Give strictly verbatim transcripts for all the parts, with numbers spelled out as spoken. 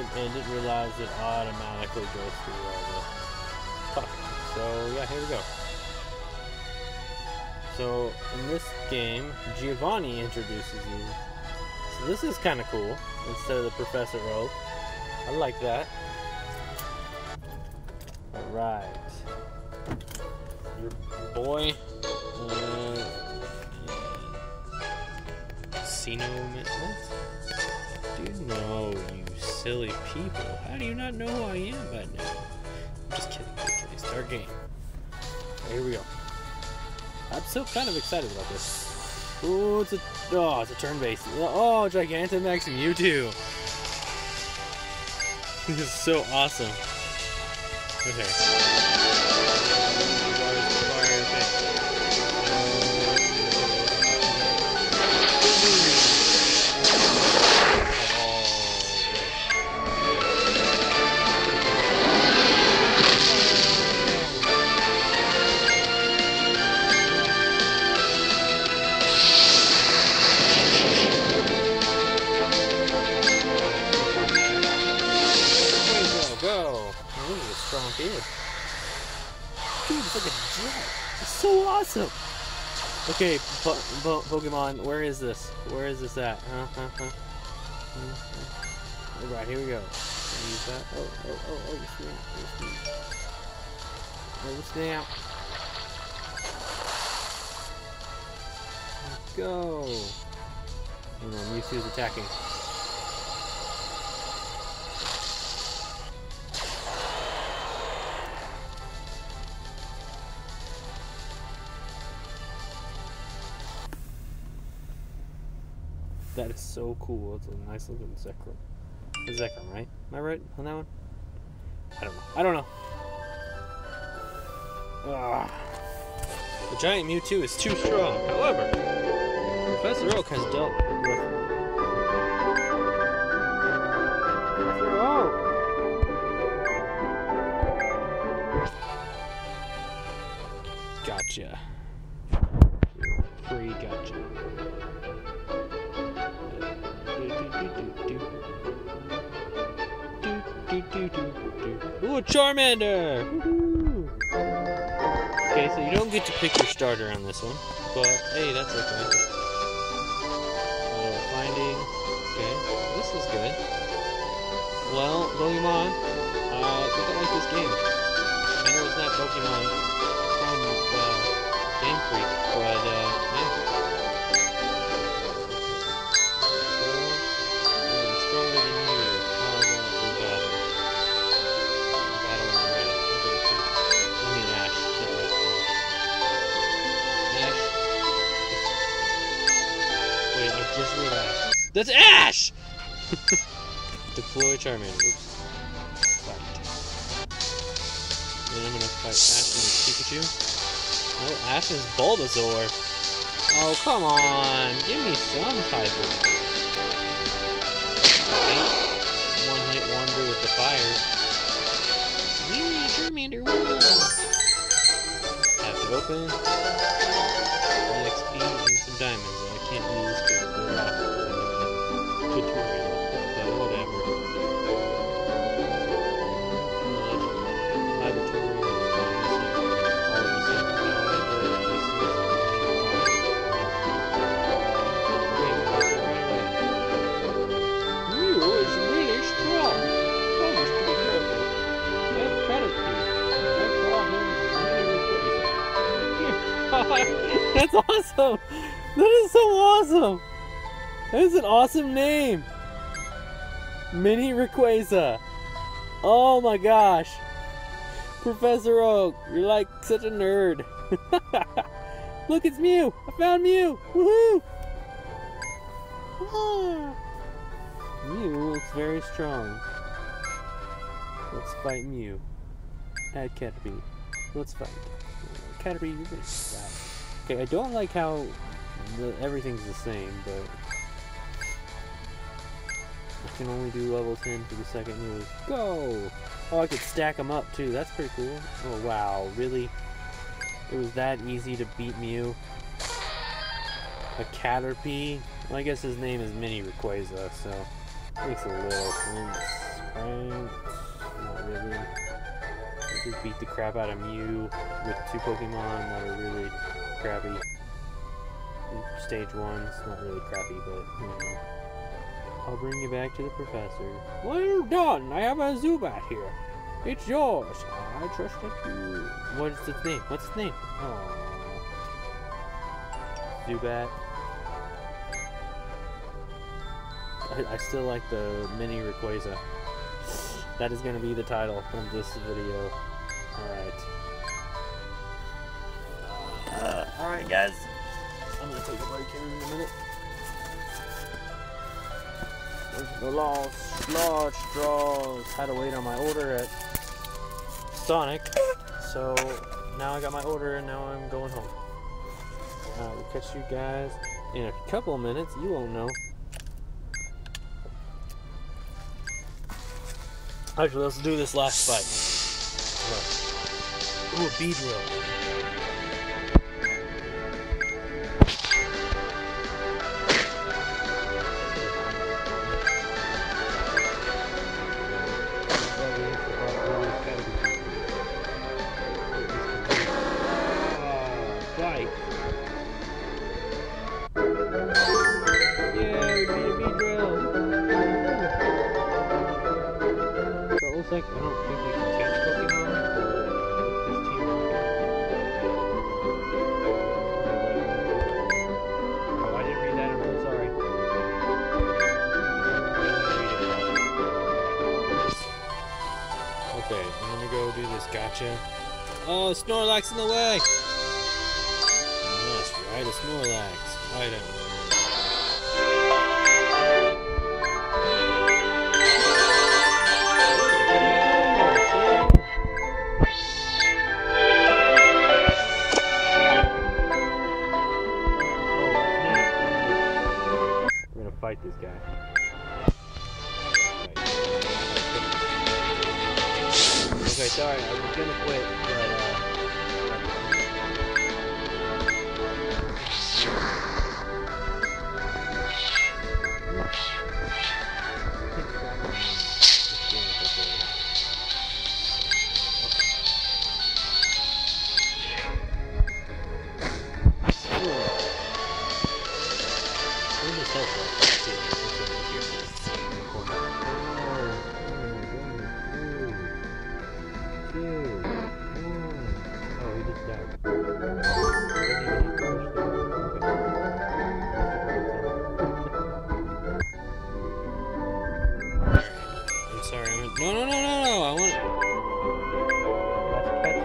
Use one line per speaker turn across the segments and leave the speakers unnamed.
and didn't realize it automatically goes through all the talking. So yeah, here we go. So in this game, Giovanni introduces you. So this is kind of cool instead of the Professor Oak. I like that. All right, your boy. Uh, Casino what? Dude, no, you silly people. How do you not know who I am by now? I'm just kidding. Just kidding. Start game. Okay, here we go. I'm still kind of excited about this. Oh, it's a oh, it's a turn-based. Oh, Gigantamax and Mewtwo. This is so awesome. Okay. Strong kid. Dude, it's like a jet. It's so awesome. Okay, po po Pokemon, where is this? Where is this at? Huh, huh, huh. Mm-hmm. Alright, here we go. Use that. Oh, oh, oh, oh, snap. Oh, snap. Let's go. Oh no, Mewtwo's attacking. That is so cool. It's a nice looking Zekrom. It's Zekrom, right? Am I right on that one? I don't know. I don't know. Ugh. The giant Mewtwo is too strong. However, Professor Oak has dealt with. Professor Oak! Gotcha. Free gotcha. Ooh, a Charmander! Okay, so you don't get to pick your starter on this one, but hey, that's okay. Uh, finding. Okay, this is good. Well, Pokemon, uh, I think I like this game. I know it's not Pokemon from uh, Game Freak, but uh, yeah. Just realized. That's Ash! Deploy Charmander. Oops. Fight. Then I'm gonna fight Ash and Pikachu. Oh, Ash is Bulbasaur. Oh, come on. Give me some type of fight. One hit wonder with the fire. Yee, Charmander won! Have to open. E X P and some diamonds. I can't use because they're off the tutorial, but whatever. Laboratory is all of the same. However, this is Mew is really strong. I must be careful. That Caterpie, I call him really crazy. That's awesome! That is so awesome! That is an awesome name! Mini Reyquaza! Oh my gosh! Professor Oak, you're like such a nerd! Look, it's Mew! I found Mew! Woohoo! Ah. Mew looks very strong. Let's fight Mew. Add Caterpie. Let's fight. Caterpie, you're gonna die. Okay, I don't like how the, everything's the same, but I can only do level ten for the second move. Go! Oh, I could stack them up too. That's pretty cool. Oh wow, really? It was that easy to beat Mew? A Caterpie? Well, I guess his name is Mini Reyquaza, so it makes a little sense. Pranked. Not really. I just beat the crap out of Mew with two Pokemon that are really crappy. Stage one's not really crappy, but you know. I'll bring you back to the professor. Well done! I have a Zubat here. It's yours. I trust you. What's its name? What's its name? Oh. Zubat. I, I still like the mini Reyquaza. That is going to be the title of this video. Alright. Uh, Alright, guys. I'm going to take a break here in a minute. There's the lost large straws. Had to wait on my order at Sonic. So now I got my order and now I'm going home. Uh, we'll catch you guys in a couple of minutes. You won't know. Actually, let's do this last fight. Ooh, a Beedrill. Fight. Yeah, we beat a Beedrill. So it looks like I don't think we can catch Pokemon, but there's Team Rocket. Oh, I didn't read that. I'm really sorry. Okay, I'm gonna go do this gotcha. Oh, Snorlax in the way! That's right, a Snorlax. I don't know. We're gonna fight this guy. Okay, sorry, I was gonna quit, but uh No, no, no, no, no, I want... Let's catch them.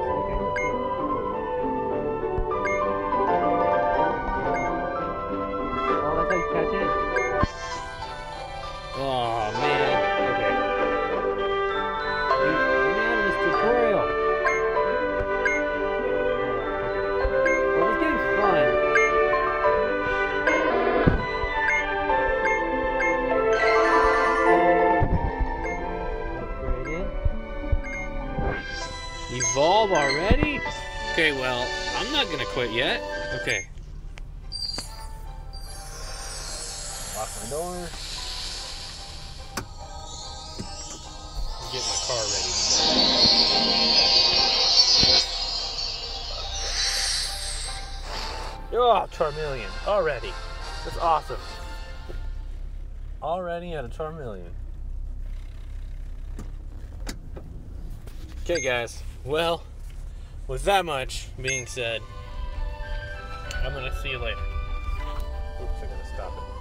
Oh, that's how you catch it? Oh, man. Okay. Get me out of this tutorial. Well, this game's fun. Evolve already? Okay, well, I'm not gonna quit yet. Okay. Lock my door. Get my car ready. Oh, Charmeleon. Already. That's awesome. Already at a Charmeleon. Okay, guys. Well, with that much being said, I'm gonna see you later. Oops, I gotta stop it.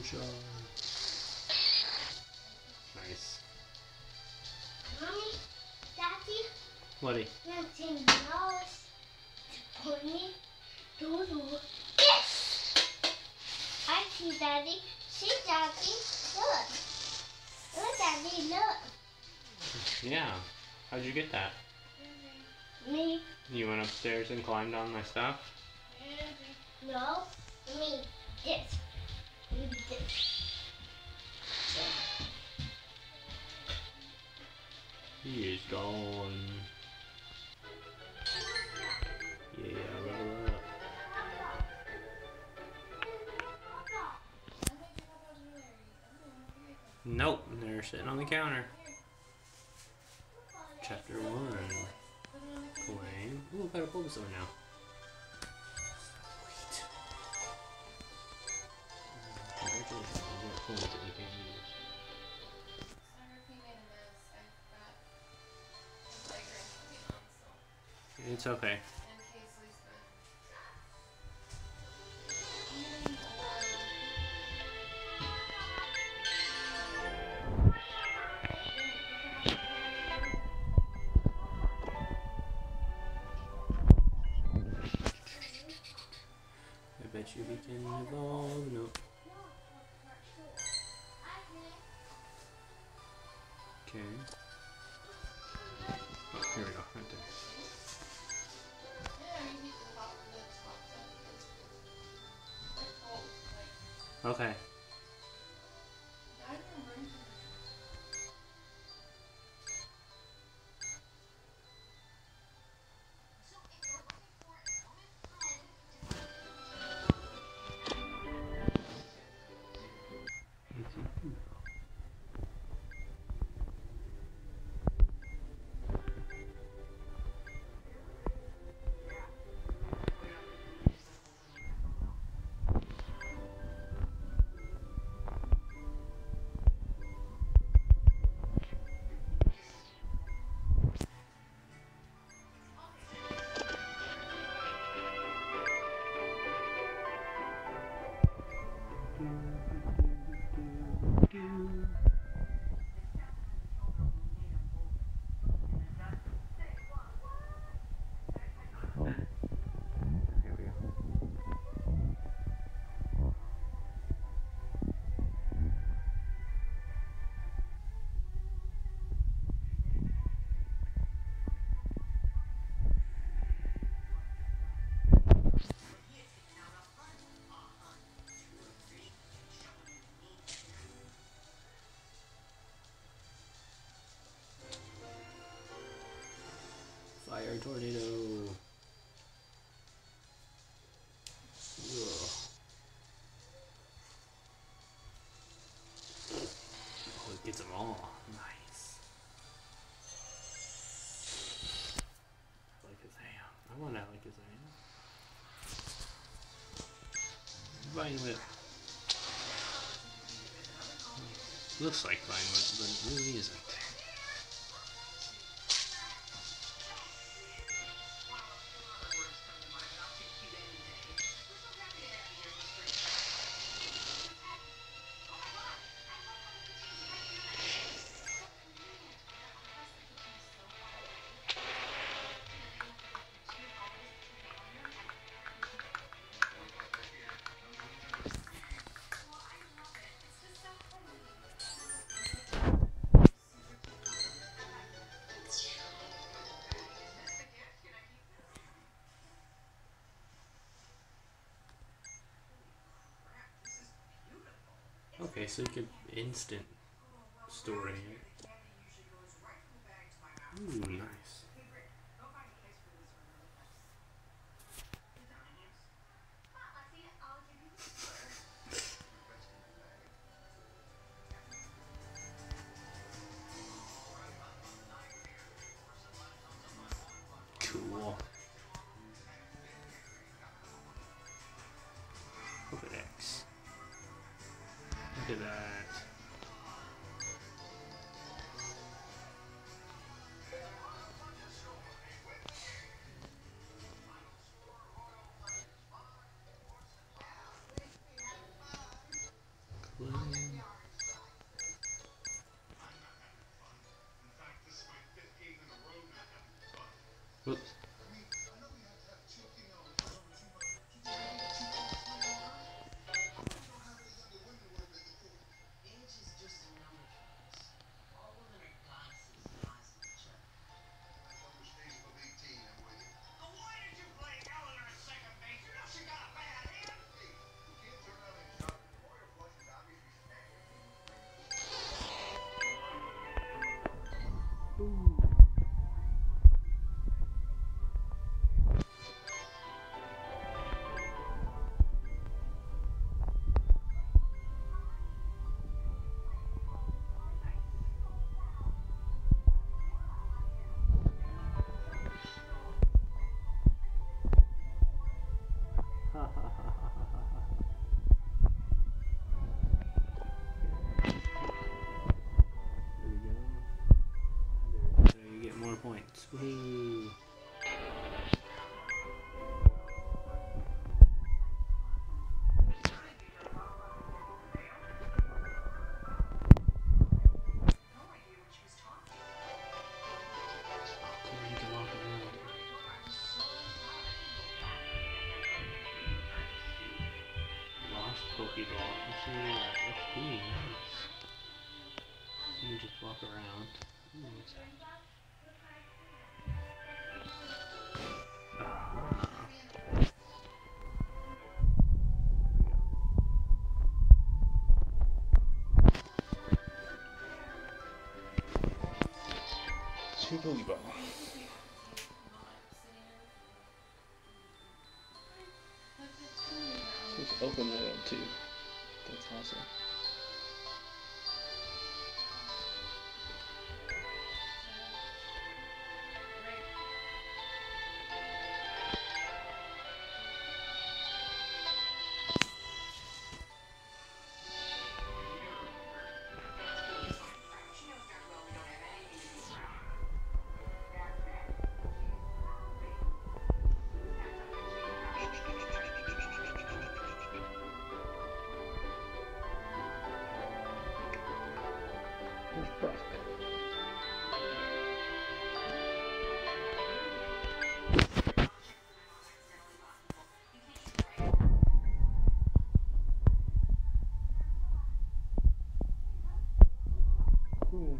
Sunshine. Nice.
Mommy, Daddy,
Whatty?
nothing else to put me to do this. I see Daddy. See Daddy. Look. Look, Daddy. Look.
Yeah. How'd you get that?
Me.
You went upstairs and climbed on my stuff?
No. Me. This. Me. This.
He is gone. Yeah, level up. Nope, they're sitting on the counter. Chapter one. Claim. Ooh, got a Bulbasaur now. Sweet. Congratulations on your coins that you can't use. It's okay. I bet you we can evolve. Nope. Okay. Oh, here we go. Right there. Okay. Fire tornado. Ugh. Oh, it gets them all. Nice. Alakazam. I want Alakazam. Vine-Whip. Looks like Vine-Whip, but it really isn't. Okay, so you can instant storing it. Ooh, nice. Cool. Look at X. Look at that. points. Woo! Pokeball. Let's see that. Ooh, nice. You can just walk around. Ooh, what's that? Two Pokeball. Let's open that up too. That's awesome. Brock. Hmm.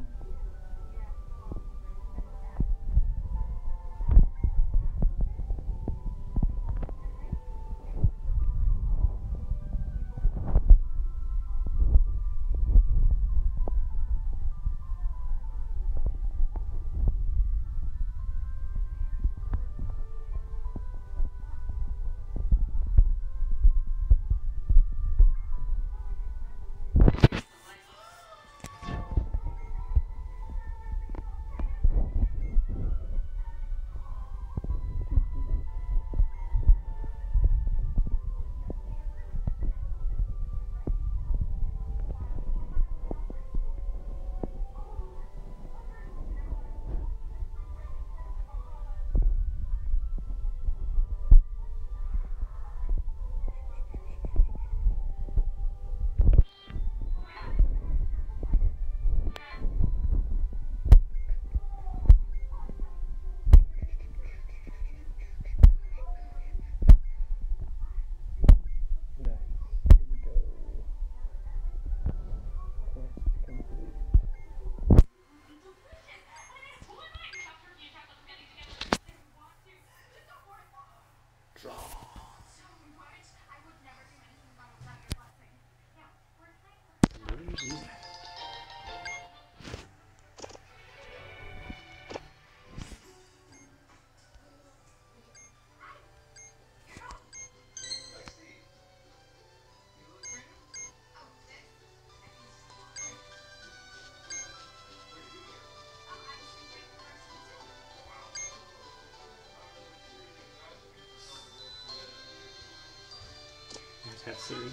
That's three.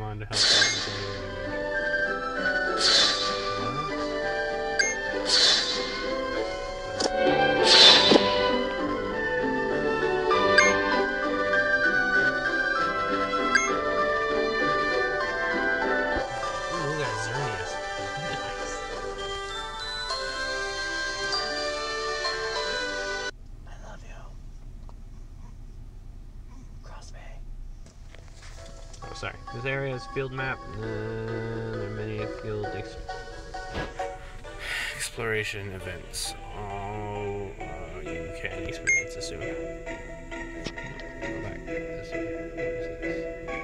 Pokemon to help Sorry, this area is field map. Uh, there are many field ex exploration events. Oh, uh, you can experience this soon. Go back this way. What is this?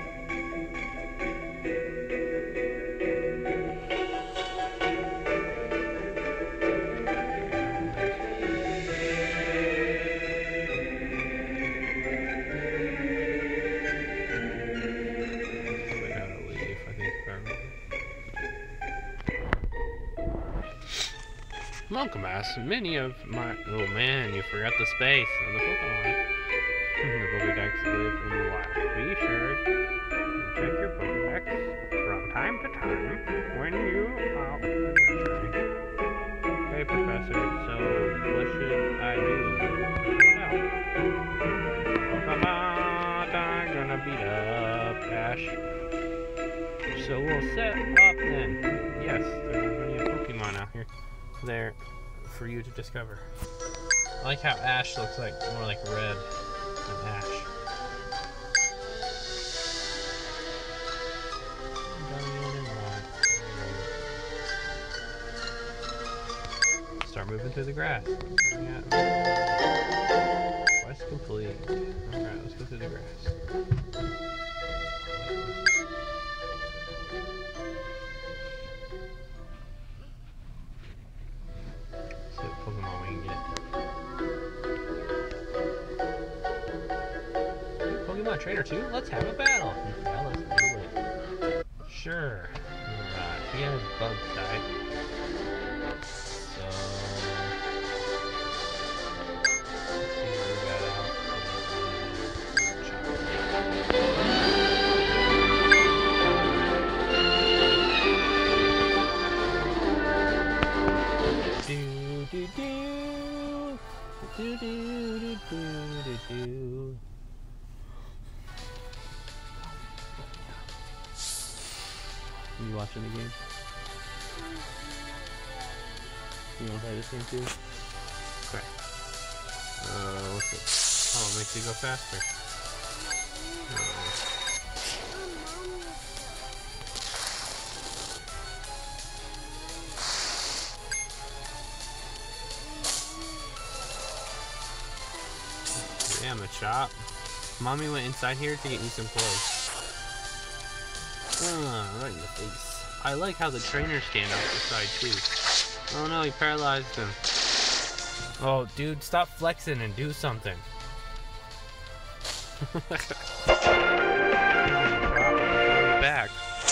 Welcome, ass. Many of my... Oh man, you forgot the space on the Pokemon. The Pokedex live in the wild. Be sure to check your Pokedex from time to time when you are adventuring. Hey, Professor, so what should I do? Pokemon, I'm gonna beat up Ash. So we'll set up then. Yes, there are many Pokemon out here. There for you to discover. I like how Ash looks like more like red than Ash. Start moving through the grass. Quest complete. Alright, let's go through the grass. Trainer two? Let's have a battle. Yeah, let's do it. Sure. Alright, he has bug type. So let's see what we got out. Do do do do do do do do do. You watching the game? You wanna play this game too? Okay. Uh, what's it? Oh, it makes you go faster. Damn, a chop. Mommy went inside here to get me some clothes. Ah, right in the face. I like how the trainers stand off the side too. Oh no, he paralyzed him. Oh, dude, stop flexing and do something. Back.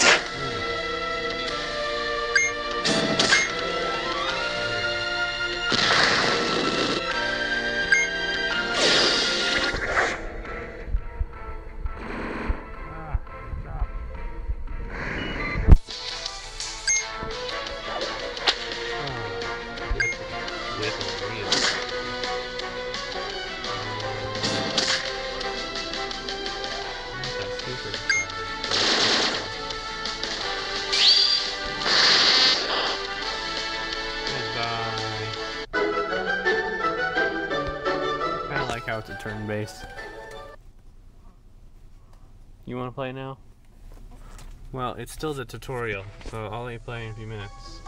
It's a turn base. You want to play now? Well, it's still the tutorial, so I'll let you play in a few minutes.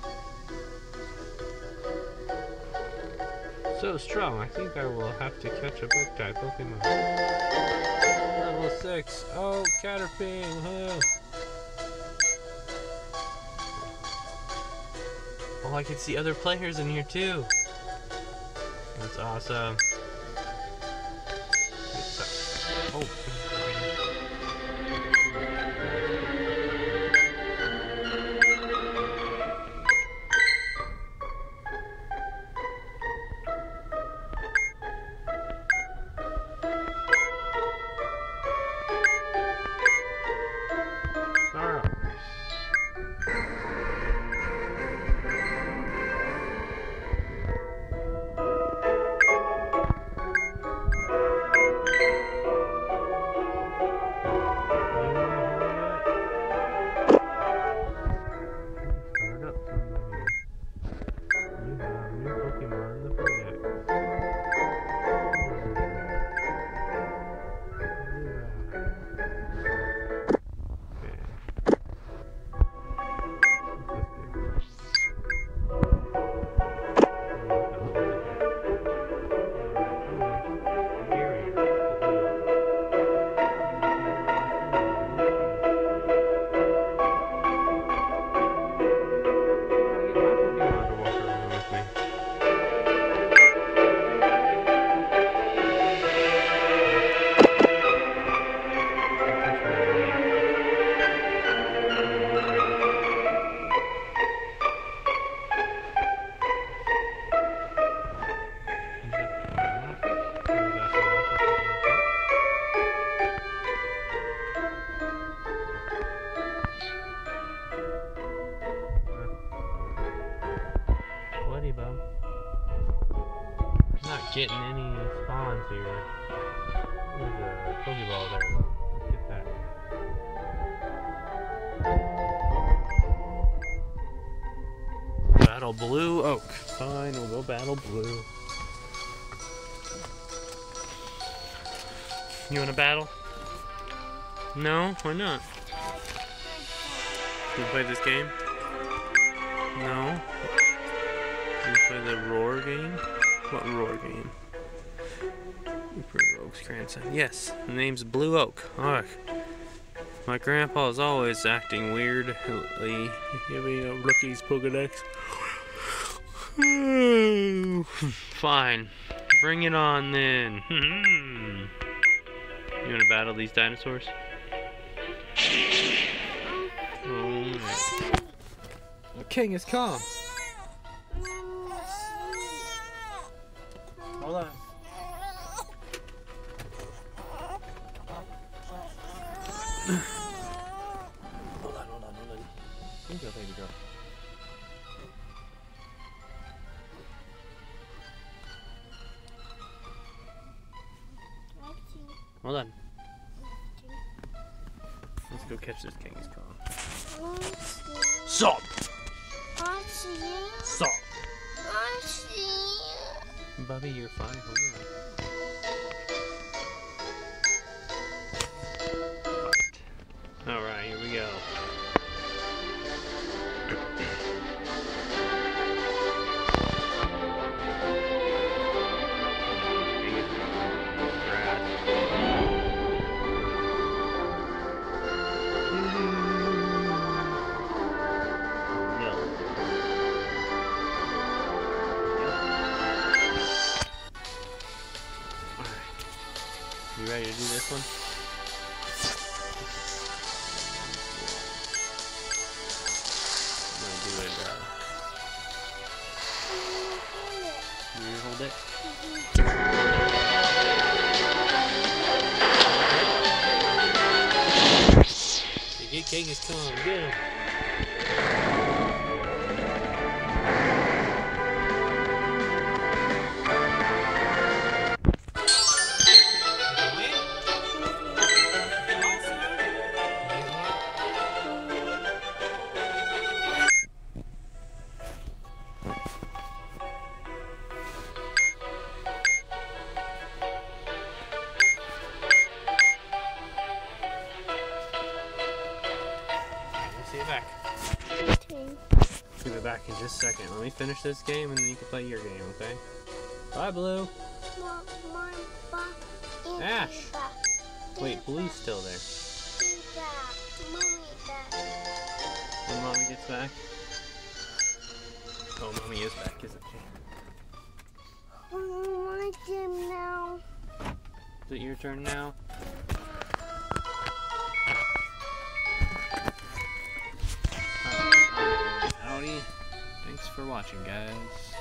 So strong, I think I will have to catch a bug type Pokemon. Level six. Oh, Caterpie. Huh. Oh, I can see other players in here too. That's awesome. Oh. getting any spawns here. There's a Pokeball there. Let's get that. Battle Blue Oak. Fine, we'll go Battle Blue. You want to battle? No? Why not? You play this game? No? You play the Roar game? What Roar game? Emperor Oak's grandson. Yes, the name's Blue Oak. Alright. My grandpa is always acting weirdly. Giving a rookie's Pokedex. Fine. Bring it on then. You wanna battle these dinosaurs? Alright. The king is calm. Hold on. Hold on, hold on, hold on. Here you go, baby girl. Hold on. Let's go catch this Genghis Khan. Salt! Salt! Bubby, you're fine. Hold on. Alright, here we go. You ready to do this one? I'm gonna do it, uh... You hold it? Mm-hmm. Get Genghis Khan, get him! See you back. See you back in just a second. Let me finish this game and then you can play your game, okay? Bye, Blue. Ash. Wait, Blue's still there. When Mommy gets back. Oh, Mommy is back, isn't she?
My turn now.
Is it your turn now? Howdy. Thanks for watching, guys.